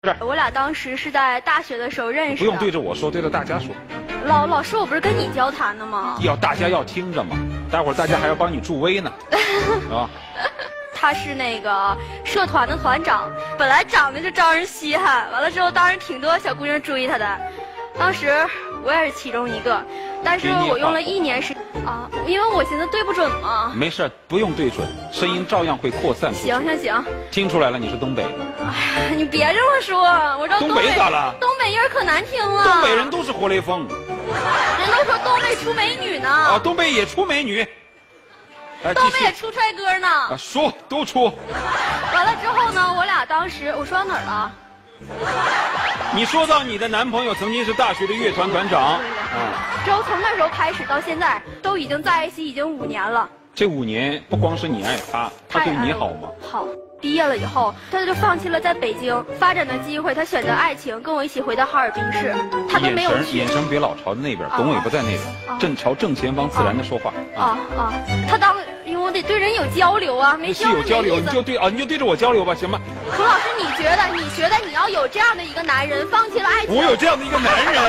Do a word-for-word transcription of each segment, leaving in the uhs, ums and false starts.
我俩当时是在大学的时候认识的。 不用对着我说，对着大家说。 老老师，我不是跟你交谈的吗？ 要大家要听着嘛，待会儿大家还要帮你助威呢，啊。 他是那个社团的团长，本来长得就招人稀罕，完了之后当时挺多小姑娘追他的，当时我也是其中一个，但是我用了一年时啊，因为我寻思对不准嘛。 没事，不用对准，声音照样会扩散出去。 行行行， 听出来了，你是东北的。 哎呀，你别这么说，我知道东东北北咋了？ 东北音儿可难听了。 东北人都是活雷锋。 人都说东北出美女呢。 啊，东北也出美女。 东北也出帅哥呢。 啊，说都出。 完了之后呢，我俩当时我说到哪儿了？ 你说到你的男朋友曾经是大学的乐团团长。啊。 之后从那时候开始到现在，都已经在一起已经五年了。 这五年不光是你爱他，他对你好吗？ 好。毕业了以后，他就放弃了在北京发展的机会，他选择爱情，跟我一起回到哈尔滨市。他都没有去。 眼神眼神别老朝那边，董伟不在那边，正朝正前方自然的说话。 啊啊！他当因为我得对人有交流啊，没交流。 有交流，你就对啊，你就对着我交流吧，行吧？ 涂老师，你觉得你觉得你要有这样的一个男人，放弃了爱情？ 我有这样的一个男人。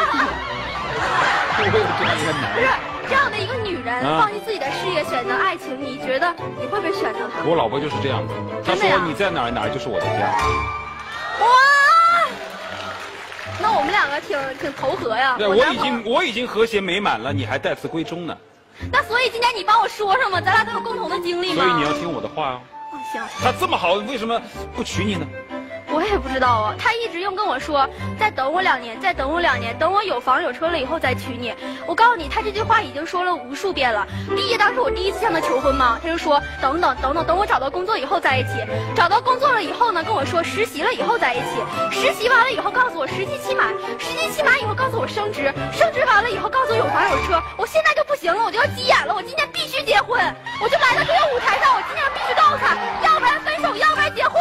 我有这样一个男人。 不是。这样的一个女人、啊、放弃自己的事业，选择爱情，你觉得你会不会选择她？ 我老婆就是这样的，她说你在哪儿哪儿就是我的家。 哇，那我们两个挺挺投合呀。 对，我, 我已经我已经和谐美满了，你还待字闺中呢。 那所以今天你帮我说说嘛，咱俩都有共同的经历吗？ 所以你要听我的话哦。 哦，行。 他这么好，为什么不娶你呢？ 我也不知道啊，他一直用跟我说，再等我两年，再等我两年，等我有房有车了以后再娶你。我告诉你，他这句话已经说了无数遍了。第一，当时我第一次向他求婚嘛，他就说等等等等，等我找到工作以后在一起。找到工作了以后呢，跟我说实习了以后在一起。实习完了以后告诉我实习期满，实习期满以后告诉我升职，升职完了以后告诉我有房有车。我现在就不行了，我就要急眼了，我今天必须结婚。我就来到这个舞台上，我今天必须告诉他，要不然分手，要不然结婚。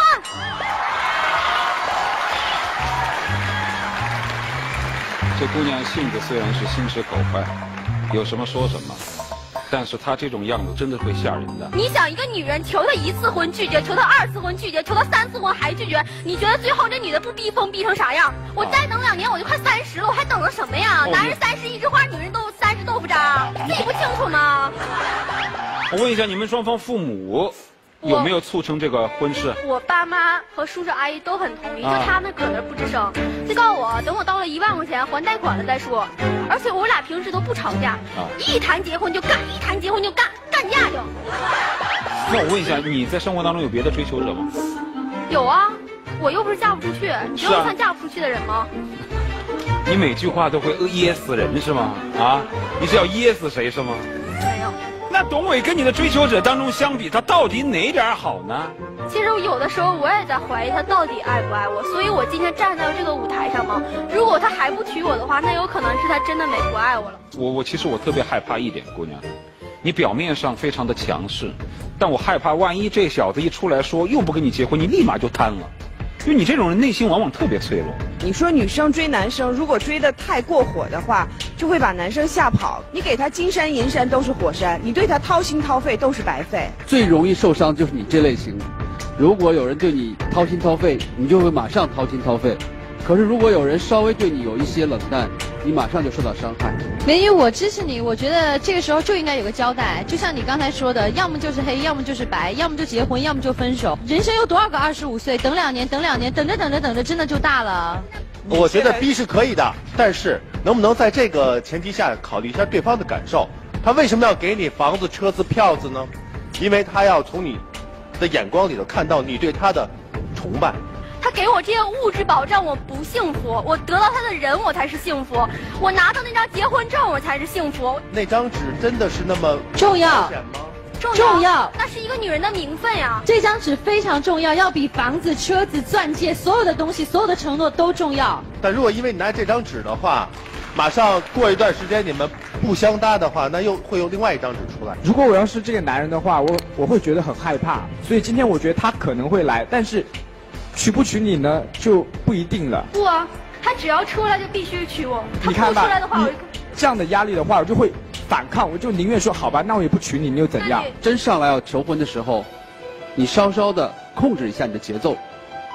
这姑娘性子虽然是心直口快，有什么说什么，但是她这种样子真的会吓人的。 你想一个女人求她一次婚拒绝，求她二次婚拒绝，求她三次婚还拒绝，你觉得最后这女的不逼疯逼成啥样？我再等两年我就快三十了，我还等着什么呀？男人三十一枝花，女人都三十豆腐渣，自己不清楚吗？ 我问一下，你们双方父母有没有促成这个婚事？ 我爸妈和叔叔阿姨都很同意，啊、就他们搁那不吱声，就告诉我等我到了一万块钱还贷款了再说。而且我俩平时都不吵架，啊、一谈结婚就干，一谈结婚就干，干架就。 那我问一下，你在生活当中有别的追求者吗？ 有啊，我又不是嫁不出去，你觉得我算嫁不出去的人吗？ 你每句话都会噎死人是吗？啊，你是要噎死谁是吗？ 没有。 那董伟跟你的追求者当中相比，他到底哪点好呢？ 其实有的时候我也在怀疑他到底爱不爱我，所以我今天站在这个舞台上嘛。如果他还不娶我的话，那有可能是他真的没不爱我了。 我我其实我特别害怕一点，姑娘，你表面上非常的强势，但我害怕万一这小子一出来说又不跟你结婚，你立马就瘫了。因为你这种人内心往往特别脆弱。 你说女生追男生，如果追得太过火的话，就会把男生吓跑。你给他金山银山都是火山，你对他掏心掏肺都是白费。 最容易受伤就是你这类型。如果有人对你掏心掏肺，你就会马上掏心掏肺。可是如果有人稍微对你有一些冷淡，你马上就受到伤害。 美女，我支持你。我觉得这个时候就应该有个交代，就像你刚才说的，要么就是黑，要么就是白，要么就结婚，要么就分手。人生有多少个二十五岁？等两年，等两年，等着等着等着，真的就大了。 我觉得逼是可以的，但是能不能在这个前提下考虑一下对方的感受？他为什么要给你房子、车子、票子呢？因为他要从你的眼光里头看到你对他的崇拜。 他给我这些物质保障，我不幸福；我得到他的人，我才是幸福；我拿到那张结婚证，我才是幸福。 那张纸真的是那么重要吗？ 重要， 重要， 那是一个女人的名分呀。 这张纸非常重要，要比房子、车子、钻戒所有的东西、所有的承诺都重要。 但如果因为你拿这张纸的话，马上过一段时间你们不相搭的话，那又会有另外一张纸出来。 如果我要是这个男人的话，我我会觉得很害怕。所以今天我觉得他可能会来，但是娶不娶你呢就不一定了。 不啊，他只要出来就必须娶我。他你看吧， 不出来的话，我这样的压力的话，我就会反抗，我就宁愿说好吧，那我也不娶你，你又怎样？ 真上来要求婚的时候，你稍稍的控制一下你的节奏。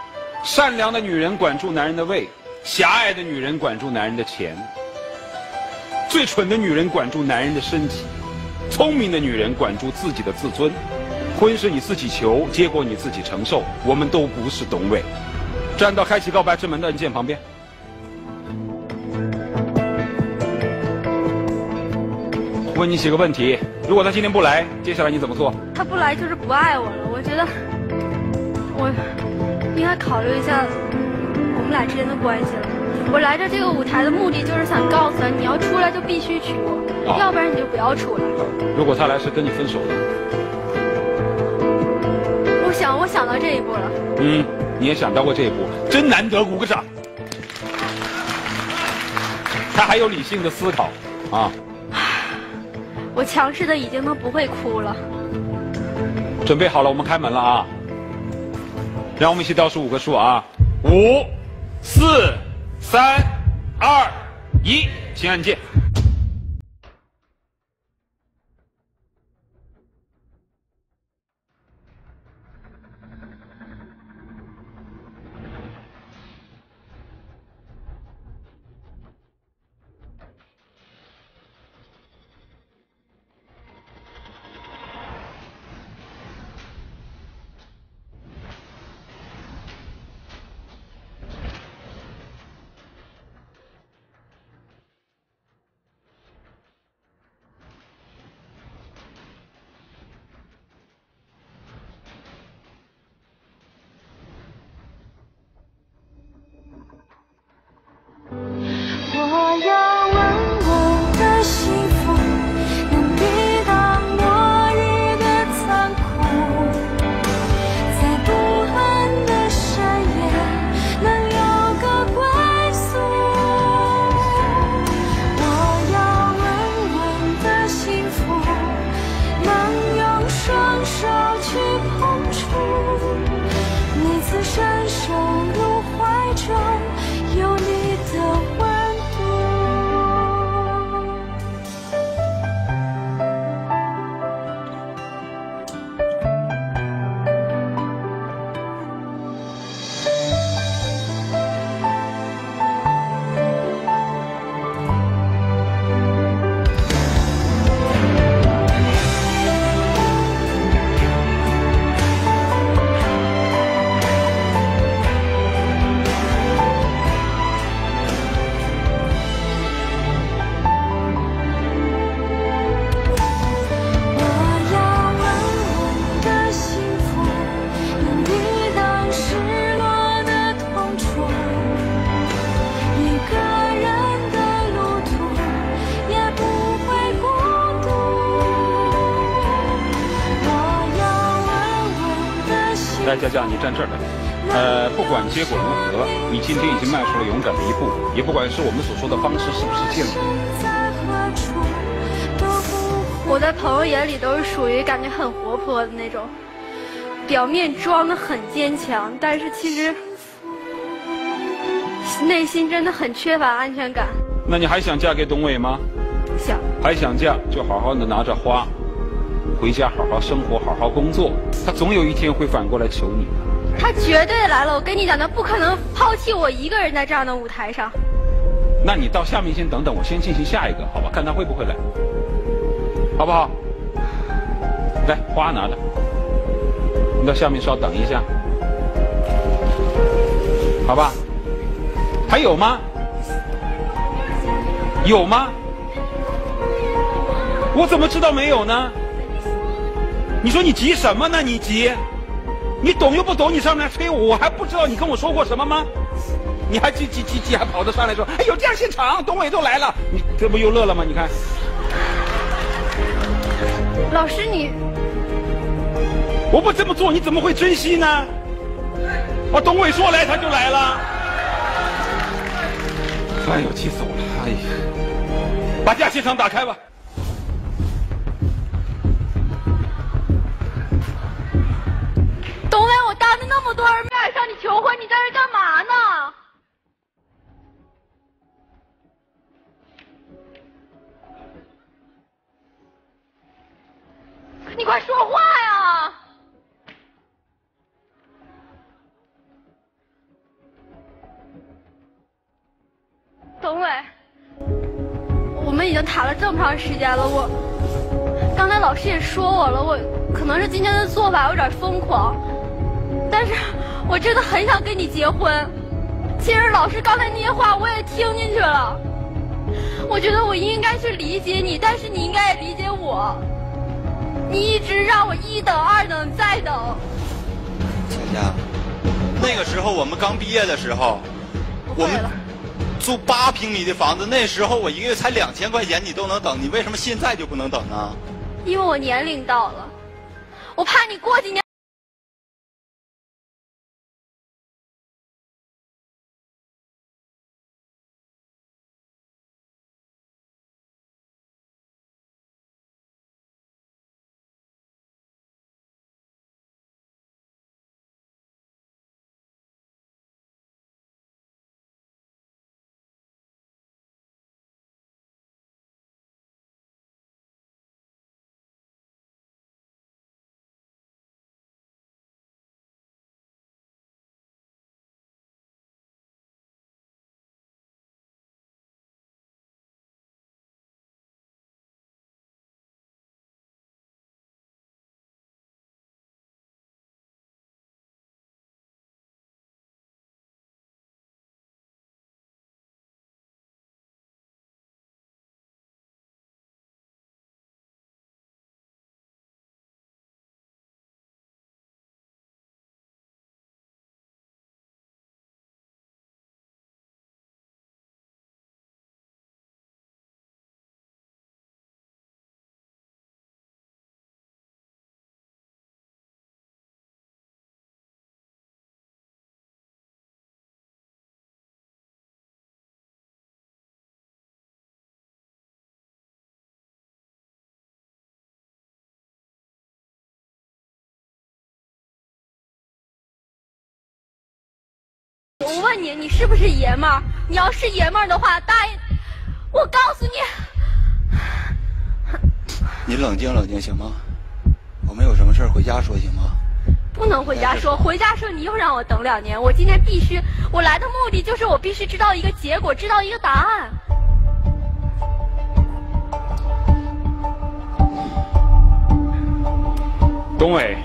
善良的女人管住男人的胃，狭隘的女人管住男人的钱，最蠢的女人管住男人的身体，聪明的女人管住自己的自尊。婚是你自己求，结果你自己承受。我们都不是董伟。站到开启告白之门的按键旁边。问你几个问题，如果他今天不来，接下来你怎么做？ 他不来就是不爱我了。我觉得我应该考虑一下我们俩之间的关系了。我来这这个舞台的目的就是想告诉他，你要出来就必须娶我，哦、要不然你就不要出来。 如果他来是跟你分手的， 我想我想到这一步了。 嗯，你也想到过这一步，真难得，鼓个掌。他还有理性的思考啊。 我强势的已经都不会哭了。 准备好了，我们开门了啊！让我们一起倒数五个数啊，五、四、三、二、一，请按键。来，佳佳，你站这儿来。呃，不管结果如何，你今天已经迈出了勇敢的一步，也不管是我们所说的方式是不是建议。 我在朋友眼里都是属于感觉很活泼的那种，表面装得很坚强，但是其实内心真的很缺乏安全感。 那你还想嫁给董伟吗？ 想。 还想嫁，就好好的拿着花，回家好好生活，好好工作。他总有一天会反过来求你的。 他绝对来了，我跟你讲，他不可能抛弃我一个人在这样的舞台上。 那你到下面先等等，我先进行下一个，好吧？看他会不会来，好不好？来，花拿着，你到下面稍等一下，好吧？还有吗？有吗？我怎么知道没有呢？你说你急什么呢？你急？你懂又不懂？你上面来催我，我还不知道你跟我说过什么吗？你还急急急急，还跑着上来说，哎，有这样现场，董伟都来了，你这不又乐了吗？你看， 老师你， 我不这么做，你怎么会珍惜呢？我董伟说来他就来了，哎呦，气死我了！哎呀，把假现场打开吧。 董伟，我当着那么多人面向你求婚，你在这干嘛呢？你快说话呀！ 董伟，我们已经谈了这么长时间了，我刚才老师也说我了，我可能是今天的做法有点疯狂，但是我真的很想跟你结婚。其实老师刚才那些话我也听进去了，我觉得我应该去理解你，但是你应该也理解我。你一直让我一等二等再等。 佳佳，那个时候我们刚毕业的时候，我们租八平米的房子，那时候我一个月才两千块钱，你都能等，你为什么现在就不能等呢？ 因为我年龄到了，我怕你过几年。我问你，你是不是爷们儿？你要是爷们儿的话，答应我，告诉你。 你冷静冷静行吗？我们有什么事儿回家说行吗？ 不能回家说，回家说你又让我等两年。我今天必须，我来的目的就是我必须知道一个结果，知道一个答案。 董伟，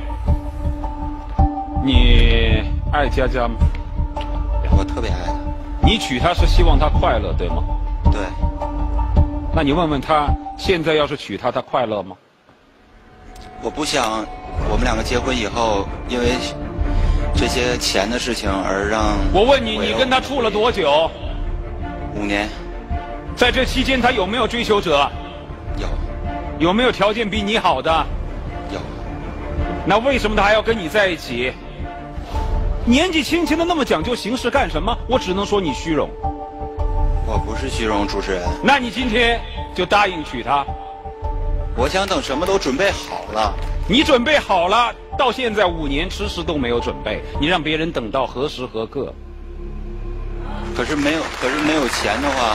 你爱佳佳吗？ 我特别爱她。 你娶她是希望她快乐，对吗？ 对。 那你问问她，现在要是娶她，她快乐吗？ 我不想我们两个结婚以后，因为这些钱的事情而让…… 我问你，你跟她处了多久？ 五年。 在这期间，她有没有追求者？ 有。 有没有条件比你好的？ 有。 那为什么她还要跟你在一起？年纪轻轻的那么讲究形式干什么？我只能说你虚荣。 我不是虚荣，主持人。 那你今天就答应娶她？ 我想等什么都准备好了。 你准备好了，到现在五年迟迟都没有准备，你让别人等到何时何刻？ 可是没有，可是没有钱的话，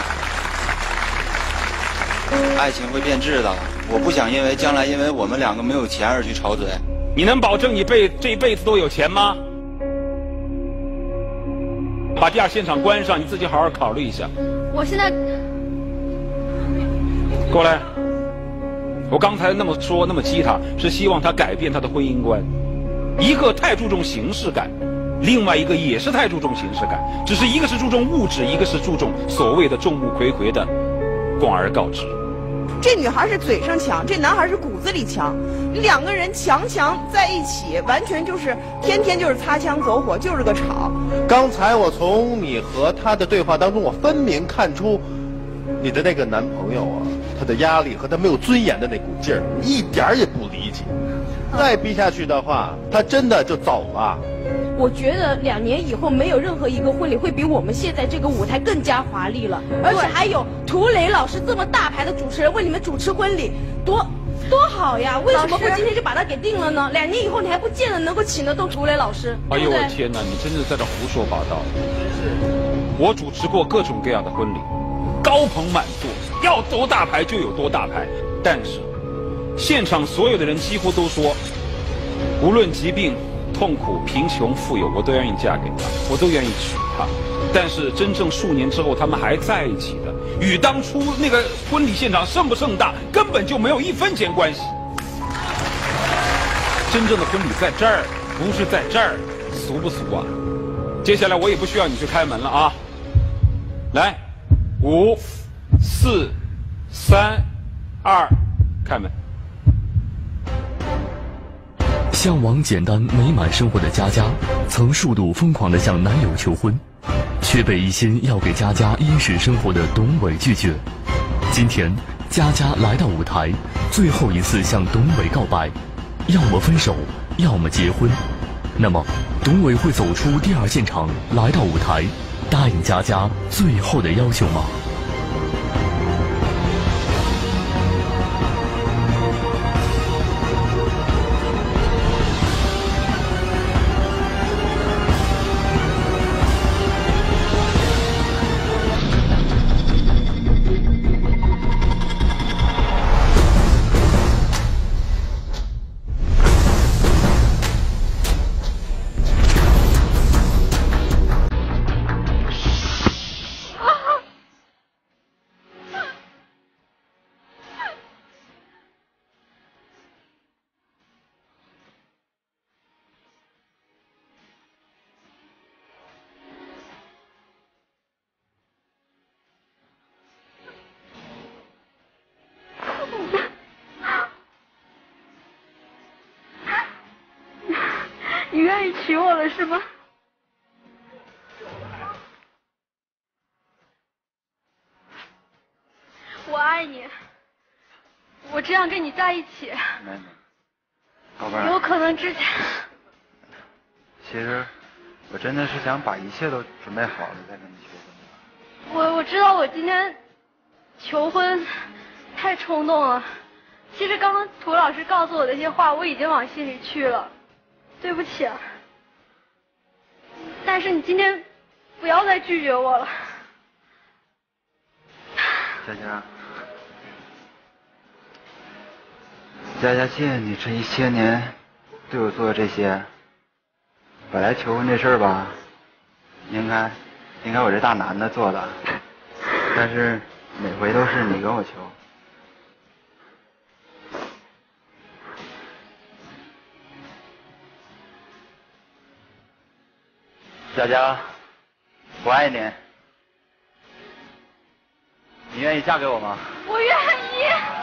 爱情会变质的。我不想因为将来因为我们两个没有钱而去吵嘴。 你能保证你辈这一辈子都有钱吗？把第二现场关上，你自己好好考虑一下。 我现在过来。我刚才那么说那么激他，是希望他改变他的婚姻观。一个太注重形式感，另外一个也是太注重形式感，只是一个是注重物质，一个是注重所谓的众目睽睽的广而告之。 这女孩是嘴上强，这男孩是骨子里强，两个人强强在一起，完全就是天天就是擦枪走火，就是个吵。 刚才我从你和他的对话当中，我分明看出你的那个男朋友啊，他的压力和他没有尊严的那股劲儿，一点儿也不理解。再逼下去的话，他真的就走了。 我觉得两年以后没有任何一个婚礼会比我们现在这个舞台更加华丽了，而且还有涂磊老师这么大牌的主持人为你们主持婚礼，多多好呀！为什么不今天就把它给定了呢？两年以后你还不见得能够请得动涂磊老师， 哎呦对不对？ 我天哪，你真的在这胡说八道！我主持过各种各样的婚礼，高朋满座，要多大牌就有多大牌，但是现场所有的人几乎都说，无论疾病、痛苦、贫穷、富有，我都愿意嫁给他，我都愿意娶她。 但是真正数年之后，他们还在一起的，与当初那个婚礼现场盛不盛大根本就没有一分钱关系。真正的婚礼在这儿，不是在这儿，俗不俗啊？接下来我也不需要你去开门了啊！来，五、四、三、二，开门。 向往简单美满生活的佳佳，曾数度疯狂地向男友求婚，却被一心要给佳佳衣食生活的董伟拒绝。今天，佳佳来到舞台，最后一次向董伟告白，要么分手，要么结婚。那么，董伟会走出第二现场，来到舞台，答应佳佳最后的要求吗？ 你愿意娶我了是吗？我爱你，我这样跟你在一起， 没没，宝贝儿， 有可能之前。 其实我真的是想把一切都准备好了再跟你求婚。 我我知道我今天求婚太冲动了。其实刚刚涂老师告诉我的一些话，我已经往心里去了，对不起啊。但是你今天不要再拒绝我了。 佳佳，佳佳，谢谢你这一些年对我做的这些。本来求婚这事儿吧，应该应该我这大男的做的，但是每回都是你跟我求。佳佳，我爱你，你愿意嫁给我吗？ 我愿意。